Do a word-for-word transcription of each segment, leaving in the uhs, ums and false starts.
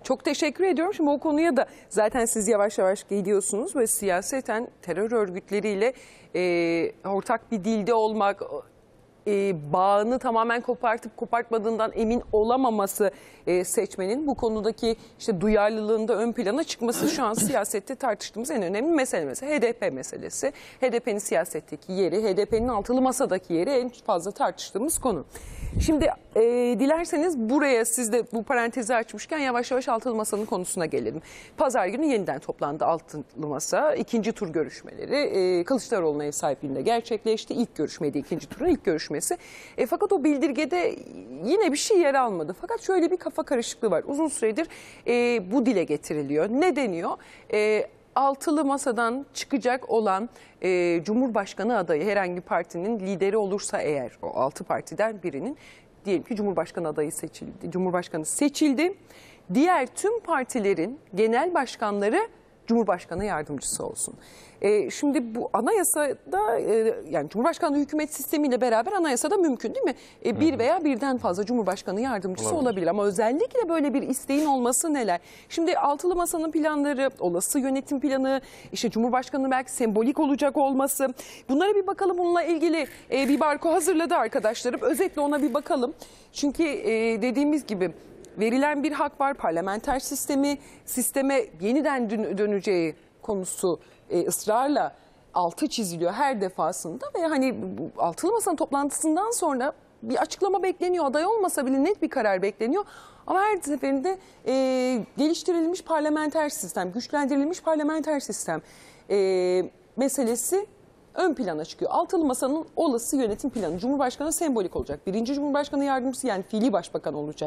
Çok teşekkür ediyorum. Şimdi o konuya da zaten siz yavaş yavaş gidiyorsunuz ve siyaseten terör örgütleriyle e, ortak bir dilde olmak, e, bağını tamamen kopartıp kopartmadığından emin olamaması e, seçmenin bu konudaki işte duyarlılığında ön plana çıkması şu an siyasette tartıştığımız en önemli mesele. Mesela H D P meselesi. H D P'nin siyasetteki yeri, H D P'nin altılı masadaki yeri en fazla tartıştığımız konu. Şimdi e, dilerseniz buraya siz de bu parantezi açmışken yavaş yavaş altılı masanın konusuna gelelim. Pazar günü yeniden toplandı altılı masa. İkinci tur görüşmeleri e, Kılıçdaroğlu'na ev sahipliğinde gerçekleşti. İlk görüşmeydi, ikinci turun ilk görüşmesi. E, fakat o bildirgede yine bir şey yer almadı. Fakat şöyle bir kafa karışıklığı var. Uzun süredir e, bu dile getiriliyor. Ne deniyor? E, Altılı masadan çıkacak olan e, Cumhurbaşkanı adayı herhangi bir partinin lideri olursa eğer o altı partiden birinin diyelim ki Cumhurbaşkanı adayı seçildi. Cumhurbaşkanı seçildi. Diğer tüm partilerin genel başkanları Cumhurbaşkanı yardımcısı olsun. E, şimdi bu anayasada e, yani Cumhurbaşkanlığı hükümet sistemiyle beraber anayasada mümkün değil mi? E, bir veya birden fazla Cumhurbaşkanı yardımcısı olabilir. olabilir. Ama özellikle böyle bir isteğin olması neler? Şimdi altılı masanın planları, olası yönetim planı, işte Cumhurbaşkanı belki sembolik olacak olması. Bunlara bir bakalım. Bununla ilgili e, bir barko hazırladı arkadaşlarım. Özetle ona bir bakalım. Çünkü e, dediğimiz gibi verilen bir hak var. Parlamenter sistemi, sisteme yeniden döneceği konusu e, ısrarla altı çiziliyor her defasında ve hani bu altılı masanın toplantısından sonra bir açıklama bekleniyor. Aday olmasa bile net bir karar bekleniyor. Ama her seferinde e, geliştirilmiş parlamenter sistem, güçlendirilmiş parlamenter sistem e, meselesi ön plana çıkıyor. Altılı masanın olası yönetim planı. Cumhurbaşkanı sembolik olacak. Birinci Cumhurbaşkanı yardımcısı yani fiili başbakan olacak.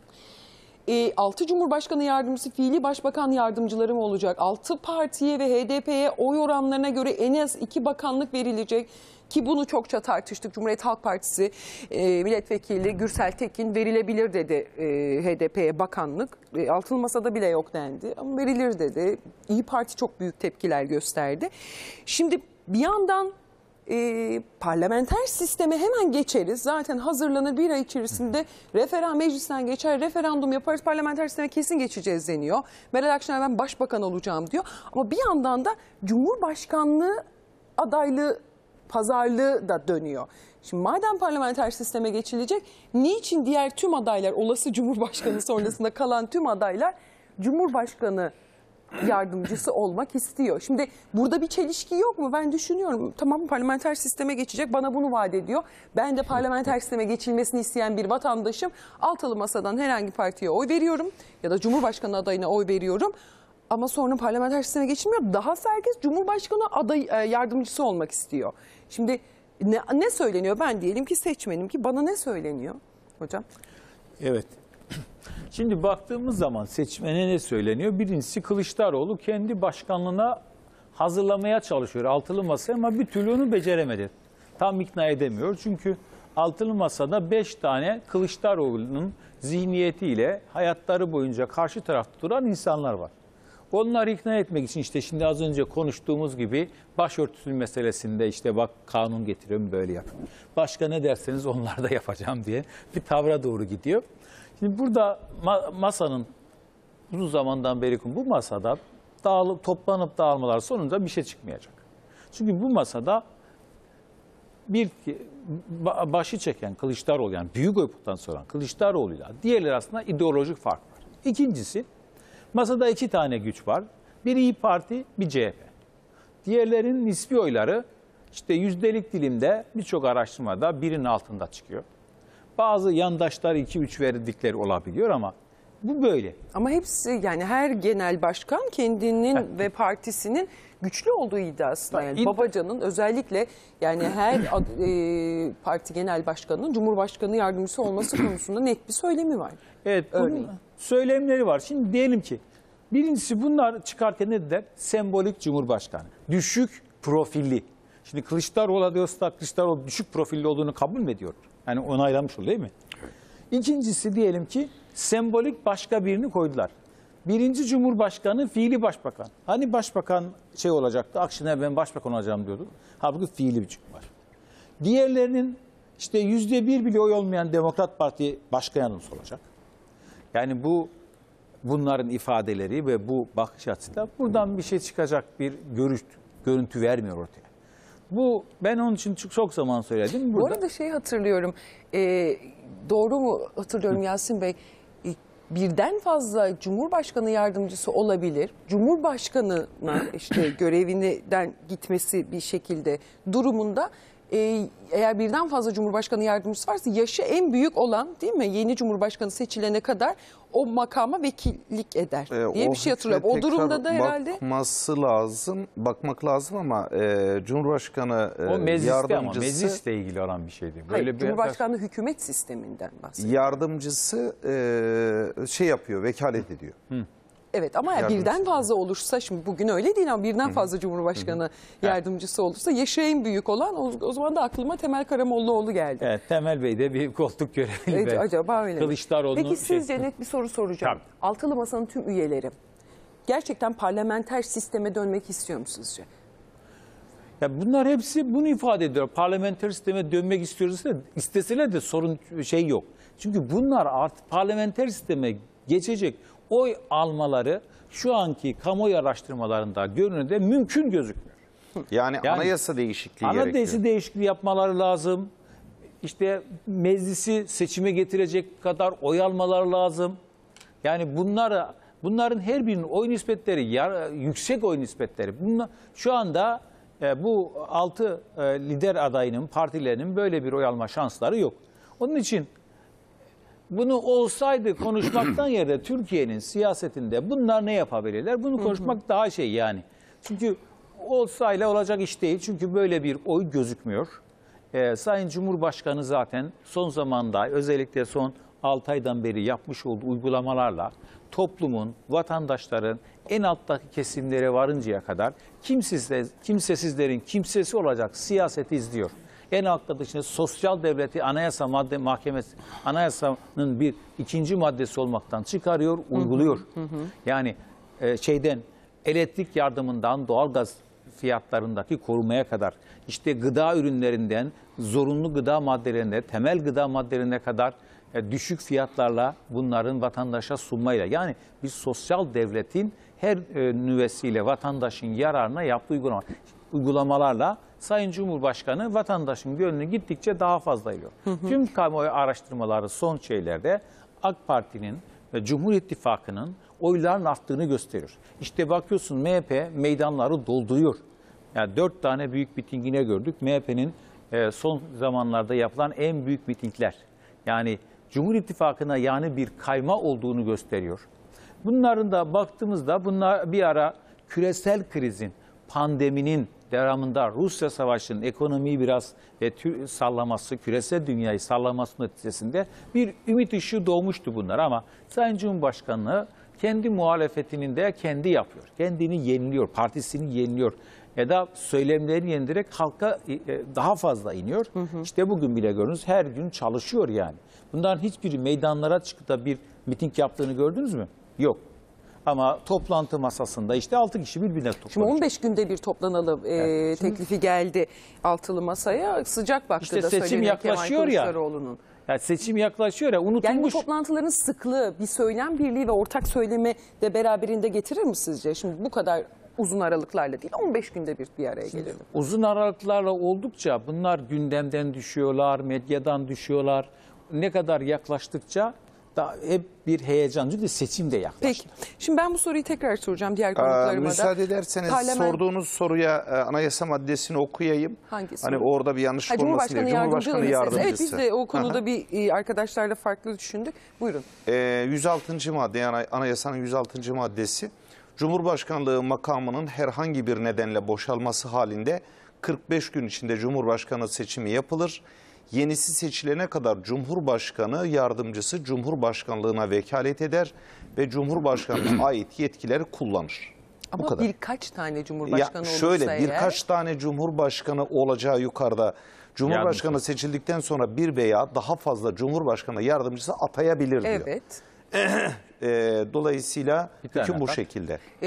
E, altı Cumhurbaşkanı yardımcısı, fiili başbakan yardımcıları mı olacak? Altı partiye ve H D P'ye oy oranlarına göre en az iki bakanlık verilecek. Ki bunu çokça tartıştık. Cumhuriyet Halk Partisi e, milletvekili Gürsel Tekin verilebilir dedi e, H D P'ye bakanlık. E, altılı masada bile yok dendi ama verilir dedi. İYİ Parti çok büyük tepkiler gösterdi. Şimdi bir yandan E, parlamenter sisteme hemen geçeriz. Zaten hazırlanır bir ay içerisinde referandum meclisten geçer, referandum yaparız, parlamenter sisteme kesin geçeceğiz deniyor. Meral Akşener ben başbakan olacağım diyor. Ama bir yandan da Cumhurbaşkanlığı adaylığı pazarlığı da dönüyor. Şimdi madem parlamenter sisteme geçilecek, niçin diğer tüm adaylar, olası Cumhurbaşkanı sonrasında kalan tüm adaylar Cumhurbaşkanı yardımcısı olmak istiyor. Şimdi burada bir çelişki yok mu? Ben düşünüyorum. Tamam parlamenter sisteme geçecek. Bana bunu vaat ediyor. Ben de parlamenter sisteme geçilmesini isteyen bir vatandaşım. Altılı masadan herhangi partiye oy veriyorum. Ya da Cumhurbaşkanı adayına oy veriyorum. Ama sonra parlamenter sisteme geçilmiyor. Daha herkes Cumhurbaşkanı aday yardımcısı olmak istiyor. Şimdi ne, ne söyleniyor? Ben diyelim ki seçmenim ki bana ne söyleniyor hocam? Evet. Şimdi baktığımız zaman seçmene ne söyleniyor? Birincisi Kılıçdaroğlu kendi başkanlığına hazırlamaya çalışıyor altılı masaya ama bir türlü onu beceremedi. Tam ikna edemiyor. Çünkü altılı masada beş tane Kılıçdaroğlu'nun zihniyetiyle hayatları boyunca karşı tarafta duran insanlar var. Onları ikna etmek için işte şimdi az önce konuştuğumuz gibi başörtüsü meselesinde işte bak kanun getiriyorum böyle yap. Başka ne derseniz onları da yapacağım diye bir tavra doğru gidiyor. Şimdi burada masanın uzun zamandan beri bu masada dağılıp toplanıp dağılmalar sonunda bir şey çıkmayacak. Çünkü bu masada bir başı çeken Kılıçdaroğlu yani büyük oy potansiyeli olan Kılıçdaroğlu'yla diğerleri arasında ideolojik fark var. İkincisi masada iki tane güç var. Bir İYİ Parti, bir C H P. Diğerlerinin nispi oyları işte yüzdelik dilimde birçok araştırmada birinin altında çıkıyor. Bazı yandaşlar iki üç verdikleri olabiliyor ama bu böyle. Ama hepsi yani her genel başkan kendinin ve partisinin güçlü olduğu iddiasında. Yani İd Babacan'ın özellikle yani her e, parti genel başkanının Cumhurbaşkanı yardımcısı olması konusunda net bir söylemi var. Evet, bunun söylemleri var. Şimdi diyelim ki birincisi bunlar çıkarken ne dediler? Sembolik Cumhurbaşkanı. Düşük profilli. Şimdi Kılıçdaroğlu diyorsa Kılıçdaroğlu düşük profilli olduğunu kabul mü ediyor? Yani onaylamış oluyor değil mi? Evet. İkincisi diyelim ki sembolik başka birini koydular. Birinci Cumhurbaşkanı fiili başbakan. Hani başbakan şey olacaktı, Akşener ben başbakan olacağım diyordu. Halbuki fiili bir var. Diğerlerinin işte yüzde bir bile oy olmayan Demokrat Parti başkan yardımcısı olacak. Yani bu bunların ifadeleri ve bu bakış açısıyla buradan bir şey çıkacak bir görüş, görüntü vermiyor ortaya. Bu ben onun için çok, çok zaman söyledim. Bu Burada, arada şey hatırlıyorum, e, doğru mu hatırlıyorum Yasin Bey? E, Birden fazla Cumhurbaşkanı yardımcısı olabilir. Cumhurbaşkanına işte görevinden gitmesi bir şekilde durumunda e, eğer birden fazla Cumhurbaşkanı yardımcısı varsa yaşı en büyük olan değil mi? Yeni Cumhurbaşkanı seçilene kadar o makama vekillik eder Ee, diye o bir şey hükme hatırlıyorum. O tekrar durumda da herhalde bakması lazım, bakmak lazım ama e, Cumhurbaşkanı e, o mecliste ama yardımcısı meclisle ilgili olan bir şeydi. Böyle hayır, bir Cumhurbaşkanlığı hükümet sisteminden bahsediyor. yardımcısı e, şey yapıyor, vekalet ediyor. Evet ama ya Yardımcısı. birden fazla olursa, şimdi bugün öyle değil ama birden fazla Cumhurbaşkanı yardımcısı olursa yaşı en büyük olan o, o zaman da aklıma Temel Karamollaoğlu geldi. Evet, Temel Bey de bir koltuk görevi. Evet, ve acaba öyle mi? Kılıçdaroğlu'nun Peki şey- sizce net bir soru soracağım. Tabii. Altılı Masa'nın tüm üyeleri gerçekten parlamenter sisteme dönmek istiyor mu sizce? Ya bunlar hepsi bunu ifade ediyor. Parlamenter sisteme dönmek istiyoruz da isteseler de sorun şey yok. Çünkü bunlar artık parlamenter sisteme geçecek oy almaları şu anki kamuoyu araştırmalarında görünürde mümkün gözükmüyor. Yani, Yani anayasa değişikliği gerekiyor. Anayasa değişikliği yapmaları lazım. İşte meclisi seçime getirecek kadar oy almaları lazım. Yani bunları bunların her birinin oy nispetleri yar, yüksek oy nispetleri. Bunlar şu anda e, bu altı e, lider adayının, partilerinin böyle bir oy alma şansları yok. Onun için bunu olsaydı konuşmaktan yerde Türkiye'nin siyasetinde bunlar ne yapabilirler? Bunu konuşmak daha şey yani. Çünkü olsayla olacak iş değil. Çünkü böyle bir oy gözükmüyor. Ee, Sayın Cumhurbaşkanı zaten son zamanda özellikle son altı aydan beri yapmış olduğu uygulamalarla toplumun, vatandaşların en alttaki kesimlere varıncaya kadar kimsesiz, kimsesizlerin kimsesi olacak siyaseti izliyor. En altta dışında sosyal devleti anayasa madde mahkemesi anayasanın bir ikinci maddesi olmaktan çıkarıyor, uyguluyor. Hı hı. Yani e, şeyden elektrik yardımından doğalgaz fiyatlarındaki korumaya kadar, işte gıda ürünlerinden zorunlu gıda maddelerine, temel gıda maddelerine kadar e, düşük fiyatlarla bunların vatandaşa sunmayla, yani bir sosyal devletin her e, nüvesiyle vatandaşın yararına yaptığı uygulama, uygulamalarla Sayın Cumhurbaşkanı vatandaşın gönlünü gittikçe daha fazla alıyor. Hı hı. Tüm kamuoyu araştırmaları son şeylerde AK Parti'nin ve Cumhur İttifakı'nın oyların arttığını gösteriyor. İşte bakıyorsun M H P meydanları dolduruyor. Yani dört tane büyük mitingine gördük. M H P'nin e, son zamanlarda yapılan en büyük mitingler. Yani Cumhur İttifakı'na yani bir kayma olduğunu gösteriyor. Bunların da baktığımızda bunlar bir ara küresel krizin, pandeminin devamında Rusya Savaşı'nın ekonomiyi biraz ve tür sallaması, küresel dünyayı sallaması neticesinde bir ümit ışığı doğmuştu bunlar ama Sayın Cumhurbaşkanı kendi muhalefetinin de kendi yapıyor. Kendini yeniliyor, partisini yeniliyor ya da söylemlerini yendirerek halka daha fazla iniyor. Hı hı. İşte bugün bile gördünüz her gün çalışıyor yani. Bunların hiçbiri meydanlara çıkıp da bir miting yaptığını gördünüz mü? Yok. Ama toplantı masasında işte altı kişi birbirine toplanıyor. Şimdi on beş günde bir toplanalım e, evet. teklifi geldi altılı masaya. Sıcak baktı işte da seçim yaklaşıyor ya. Yani seçim yaklaşıyor ya unutulmuş. Yani bu toplantıların sıklığı bir söylem birliği ve ortak söylemi de beraberinde getirir mi sizce? Şimdi bu kadar uzun aralıklarla değil on beş günde bir bir araya gelelim. Uzun aralıklarla oldukça bunlar gündemden düşüyorlar, medyadan düşüyorlar. Ne kadar yaklaştıkça da hep bir heyecan. Çünkü seçim de yaklaştı. Peki. Şimdi ben bu soruyu tekrar soracağım diğer konuklarıma da. Müsaade ederseniz Parlament... sorduğunuz soruya e, anayasa maddesini okuyayım. Hangisi? Hani orada bir yanlışlık ha, olmasın diye. Cumhurbaşkanı yardımcısı. Evet biz de o konuda Aha. bir arkadaşlarla farklı düşündük. Buyurun. E, yüz altıncı madde yani anayasanın yüz altıncı maddesi. Cumhurbaşkanlığı makamının herhangi bir nedenle boşalması halinde kırk beş gün içinde Cumhurbaşkanı seçimi yapılır. Yenisi seçilene kadar Cumhurbaşkanı yardımcısı Cumhurbaşkanlığına vekalet eder ve Cumhurbaşkanlığına ait yetkileri kullanır. Ama Bu kadar. birkaç tane Cumhurbaşkanı ya şöyle olursa birkaç eğer... tane Cumhurbaşkanı olacağı yukarıda. Cumhurbaşkanı Yardımcı. seçildikten sonra bir veya daha fazla Cumhurbaşkanı yardımcısı atayabilir diyor. Evet. e, dolayısıyla hüküm bu şekilde.